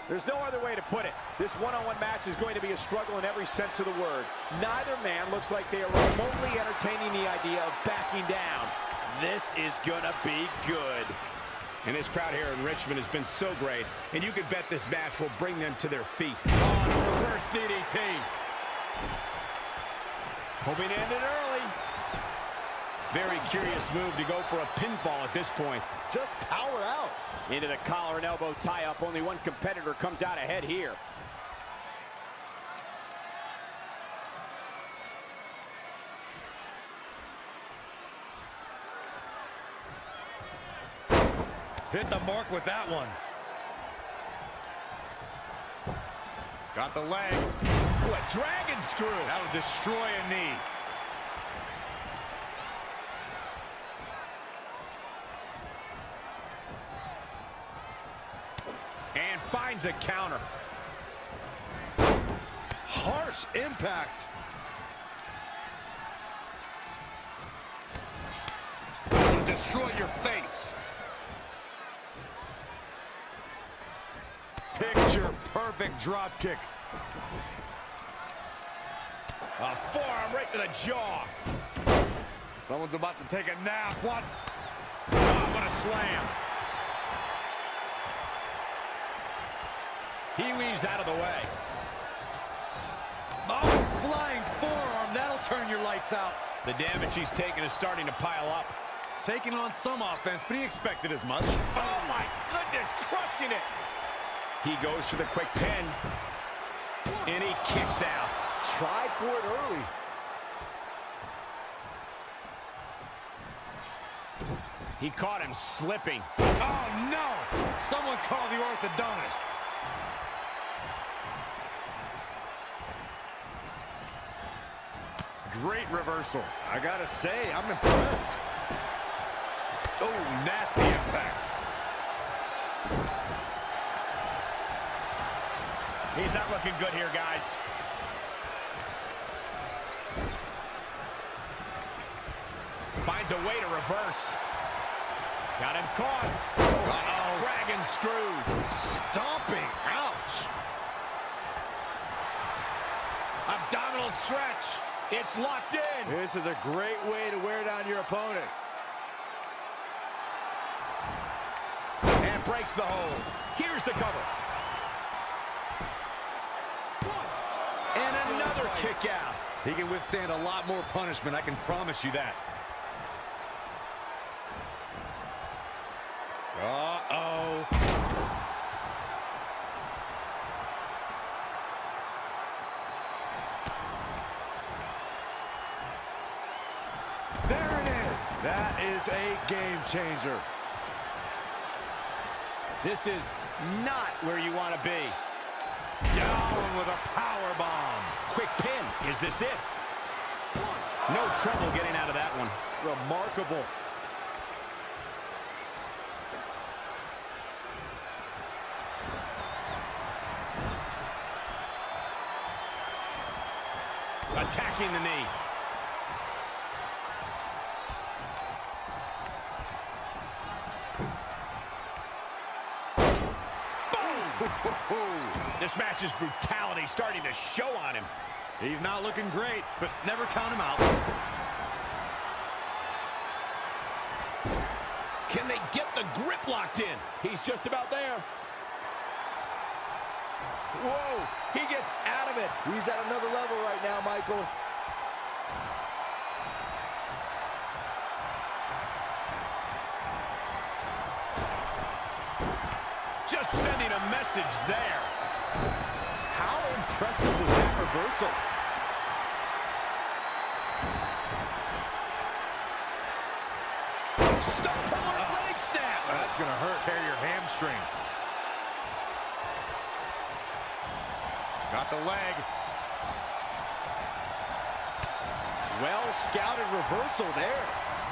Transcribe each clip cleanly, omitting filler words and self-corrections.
There's no other way to put it. This one-on-one match is going to be a struggle in every sense of the word. Neither man looks like they are remotely entertaining the idea of backing down. This is gonna be good. And this crowd here in Richmond has been so great, and you can bet this match will bring them to their feet. On a reverse DDT. Hoping to end it early. Very curious move to go for a pinfall at this point. Just power out. Into the collar and elbow tie-up. Only one competitor comes out ahead here. Hit the mark with that one. Got the leg. Ooh, a dragon screw. That'll destroy a knee. And finds a counter. Harsh impact. That'll destroy your face. Picture perfect drop kick. A forearm right to the jaw. Someone's about to take a nap. What? Oh, what a slam. He weaves out of the way. Oh, flying forearm. That'll turn your lights out. The damage he's taken is starting to pile up. Taking on some offense, but he expected as much. Oh, my goodness, crushing it. He goes for the quick pin. And he kicks out. Tried for it early. He caught him slipping. Oh, no! Someone call the orthodontist. Great reversal. I gotta say, I'm impressed. Oh, nasty impact. He's not looking good here, guys. Finds a way to reverse. Got him caught. Uh-oh. Dragon screwed. Stomping. Ouch. Abdominal stretch. It's locked in. This is a great way to wear down your opponent. And breaks the hold. Here's the cover. And another kick out. He can withstand a lot more punishment, I can promise you that. Uh-oh. There it is. That is a game changer. This is not where you want to be. Down with a power bomb. Quick pin. Is this it? No trouble getting out of that one. Remarkable. Attacking the knee. This match's brutality starting to show on him. He's not looking great, but never count him out. Can they get the grip locked in? He's just about there. Whoa, he gets out of it. He's at another level right now, Michael. Just sending a message there. How impressive was that reversal? Stump puller leg snap. That's gonna hurt. Tear your hamstring. Got the leg. Well scouted reversal there.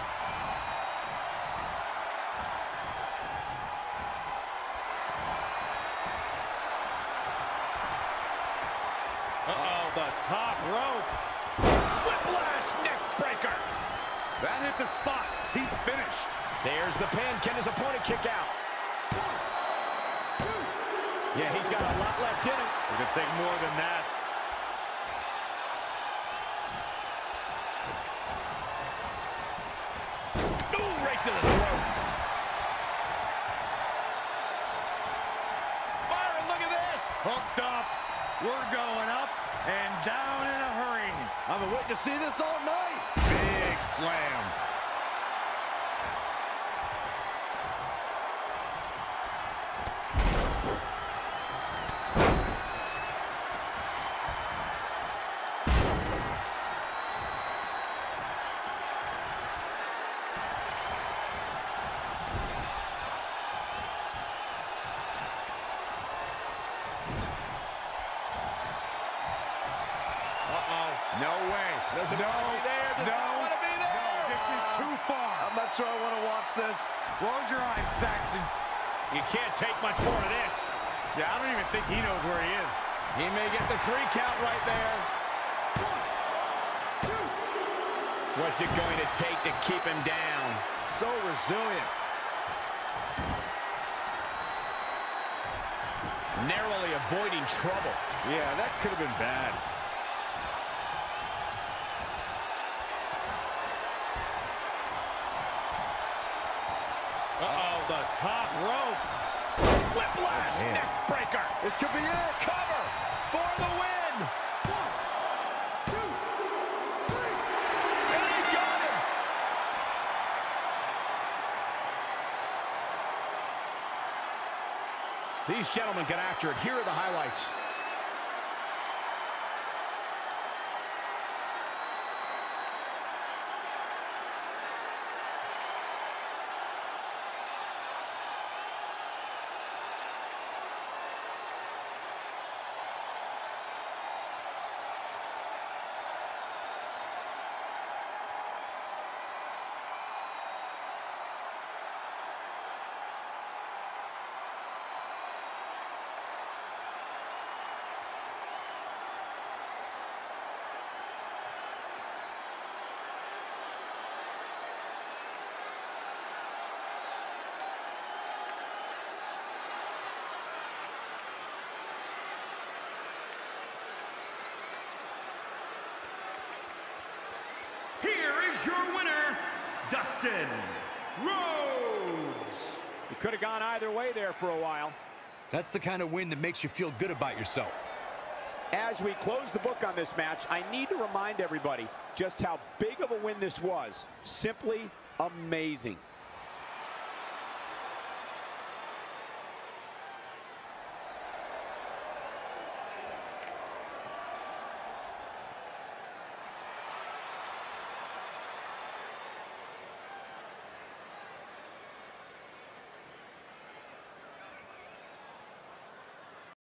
Uh-oh, the top rope. Whiplash neck breaker. That hit the spot. He's finished. There's the pin. Can his opponent kick out? Yeah, he's got a lot left in him. It could take more than that. Ooh, right to the throat. Byron, look at this. Hooked up. We're going up and down in a hurry. I've been waiting to see this all night. Big slam. No way. Doesn't want to be there. Does not want to be there. No, this is too far. I'm not sure I want to watch this. Close your eyes, Saxton. You can't take much more of this. Yeah, I don't even think he knows where he is. He may get the 3 count right there. 1, 2. What's it going to take to keep him down? So resilient. Narrowly avoiding trouble. Yeah, that could have been bad. Uh-oh, the top rope. Whiplash, neck breaker. This could be it. Cover for the win. 1, 2, 3. And he got him. These gentlemen get after it. Here are the highlights. Here is your winner, Dustin Rhodes. It could have gone either way there for a while. That's the kind of win that makes you feel good about yourself. As we close the book on this match, I need to remind everybody just how big of a win this was. Simply amazing.